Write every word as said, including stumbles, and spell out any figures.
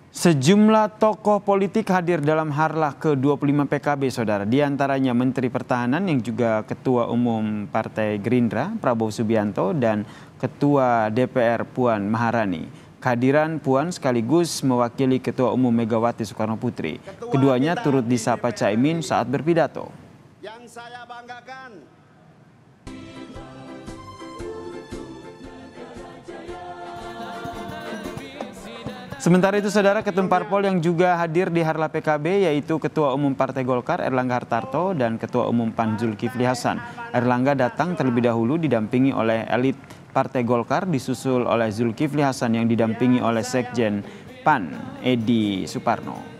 Sejumlah tokoh politik hadir dalam harlah ke dua puluh lima P K B, saudara. Di antaranya Menteri Pertahanan yang juga Ketua Umum Partai Gerindra, Prabowo Subianto, dan Ketua D P R Puan Maharani. Kehadiran Puan sekaligus mewakili Ketua Umum Megawati Soekarno Putri. Keduanya turut disapa Caimin saat berpidato. Yang saya banggakan. Sementara itu, saudara, ketum parpol yang juga hadir di harlah P K B yaitu Ketua Umum Partai Golkar Erlangga Hartarto dan Ketua Umum P A N Zulkifli Hasan. Erlangga datang terlebih dahulu didampingi oleh elit Partai Golkar, disusul oleh Zulkifli Hasan yang didampingi oleh Sekjen P A N Edi Suparno.